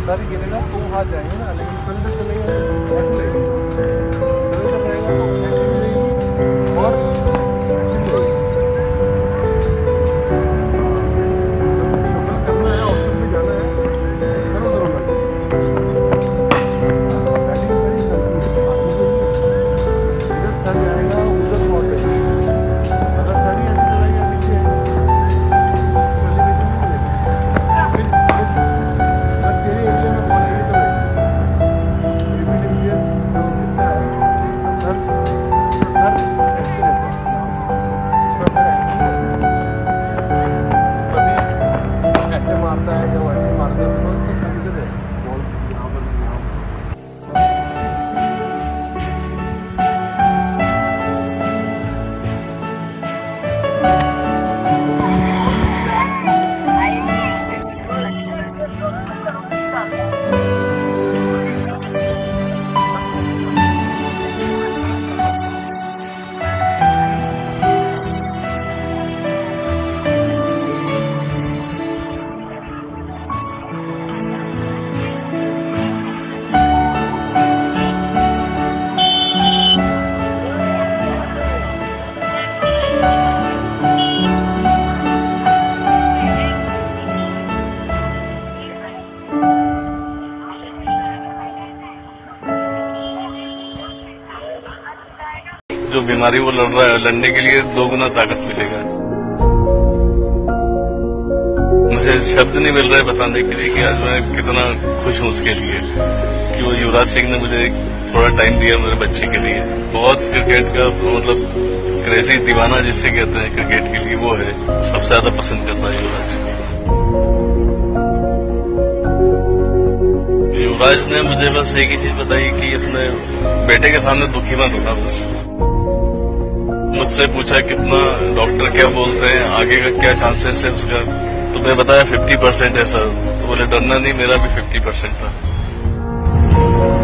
Sir गिरेगा तो हाथ जाएंगे ना, लेकिन सर तक चलेगा ऐसे लगेगा, सर तक रहेगा तो ऐसे मिलेगी और ऐसे मिलेगी। सफल करना है, ऑप्शन में जाना है, सर उधर होना चाहिए। इधर सर जाएगा उधर बहुत है, अगर सर ही ऐसे चला गया पीछे तेरे एरिया में बॉल आई तो सर ऐसे रहता कभी ऐसे मारता है या वो ऐसे मारता है तो उसका सर इधर है, बॉल यहाँ पर जो बीमारी वो लड़ रहा है, लड़ने के लिए 2 गुना ताकत मिलेगा। मुझे शब्द नहीं मिल रहा है बताने के लिए कि आज मैं कितना खुश हूँ उसके लिए कि वो युवराज सिंह ने मुझे थोड़ा टाइम दिया मेरे बच्चे के लिए। बहुत क्रिकेट का मतलब क्रेजी दीवाना जिसे कहते हैं क्रिकेट के लिए वो है, सबसे ज्यादा पसंद करता है युवराज। युवराज ने मुझे बस एक ही चीज बताई कि अपने बेटे के सामने दुखी मत होना। बस मुझसे पूछा कितना डॉक्टर क्या बोलते हैं, आगे का क्या चांसेस है उसका, तो मैं बताया 50% है सर। तो बोले डरना नहीं, मेरा भी 50% था।